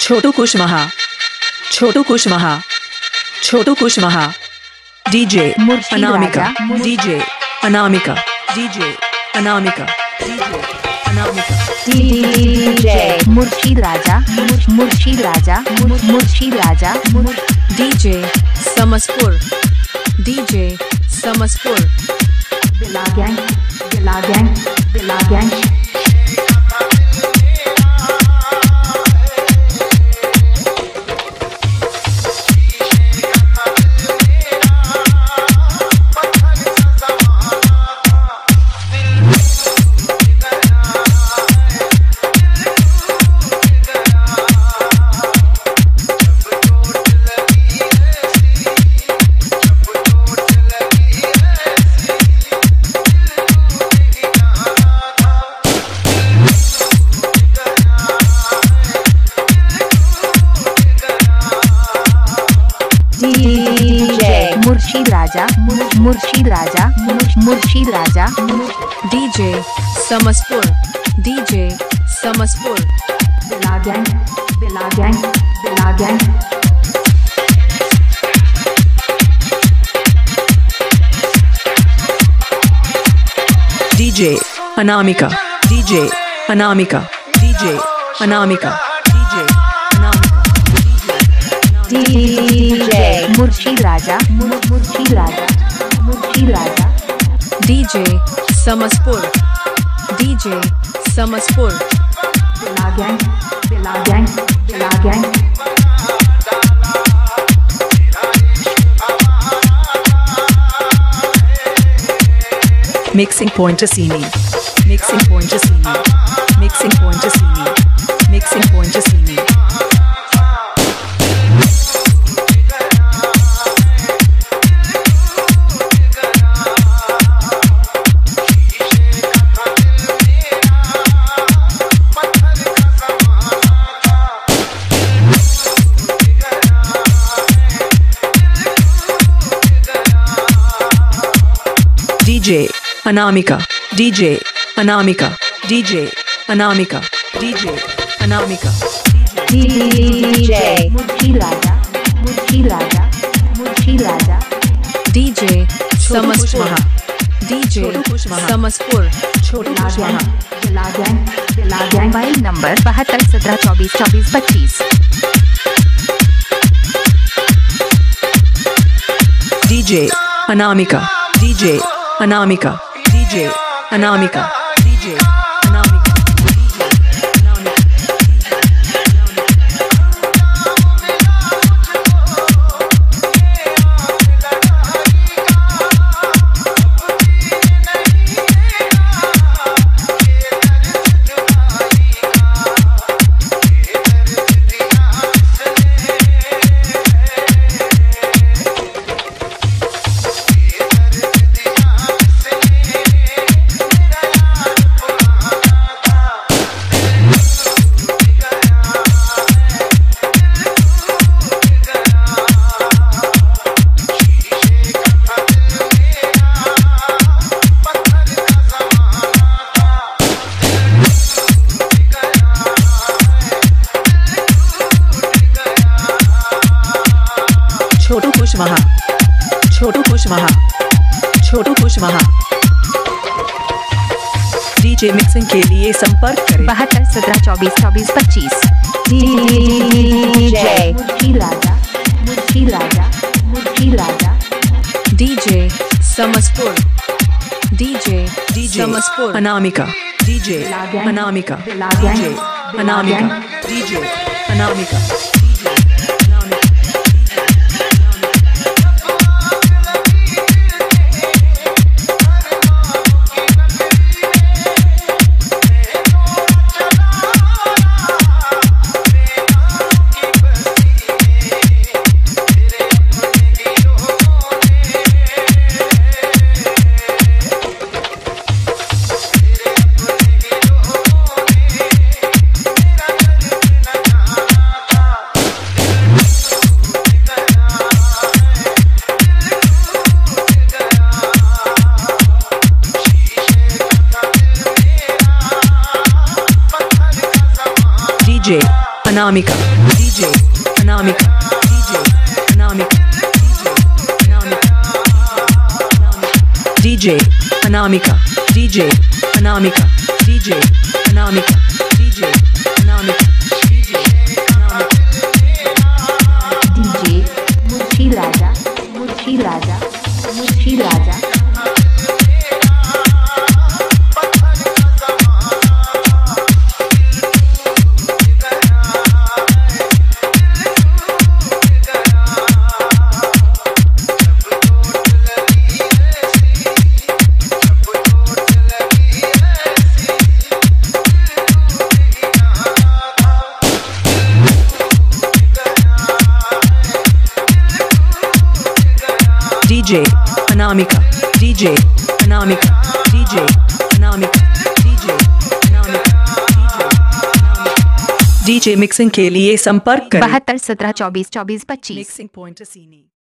छोटू Kushwaha, Chhotu Kushwaha, Chhotu Kushwaha, DJ Anamika, DJ Anamika, DJ Anamika, DJ Anamika, DJ Murshid Raja, Murshid Raja, Murshid Raja, DJ Samaspur, DJ Samaspur, Bila gang, Bila gang, Bila gang. Murshid Raja, Murshid Raja, Murshid Raja, DJ Samaspur, DJ Samaspur, Bila gang, Bila gang, Bila gang. DJ Anamika, DJ Anamika, DJ Anamika, DJ Anamika, DJ Murshid Raja, Murshid Raja, Murshid Raja, DJ Samaspur, DJ Samaspur, Bila gang, Bila gang, Bila gang. Mixing point Assini, mixing point Assini, mixing point Assini, mixing point Assini. DJ Anamika, DJ Anamika, DJ Anamika, DJ Anamika, DJ Murshid Raja, Murshid Raja, Murshid Raja, DJ Samaspur, DJ Samaspur, Chhotu Kushwaha, Bila gang, Bila gang. Mobile number 72 17 24 24 25। DJ Anamika, DJ Anamika, DJ Anamika, DJ Anamika, DJ Anamika. Chhotu Kushwaha, Chhotu Kushwaha, Chhotu Kushwaha. DJ mixing के लिए संपर्क करें 72 17 24 24 25। DJ Murshid Raja, Murshid Raja, Murshid Raja, DJ Samaspur, DJ Samaspur, Anamika, DJ Anamika, DJ Anamika, DJ Anamika. DJ Anamika, DJ Anamika, DJ Anamika, DJ Anamika, DJ Anamika, DJ Anamika, DJ Anamika, DJ DJ Muchi Raja, Muchi Raja, Muchi Raja. DJ Anamika, DJ Anamika, DJ Anamika, DJ Anamika, DJ mixing के लिए संपर्क करें 72 17 24 24 25। Mixing point सीनी।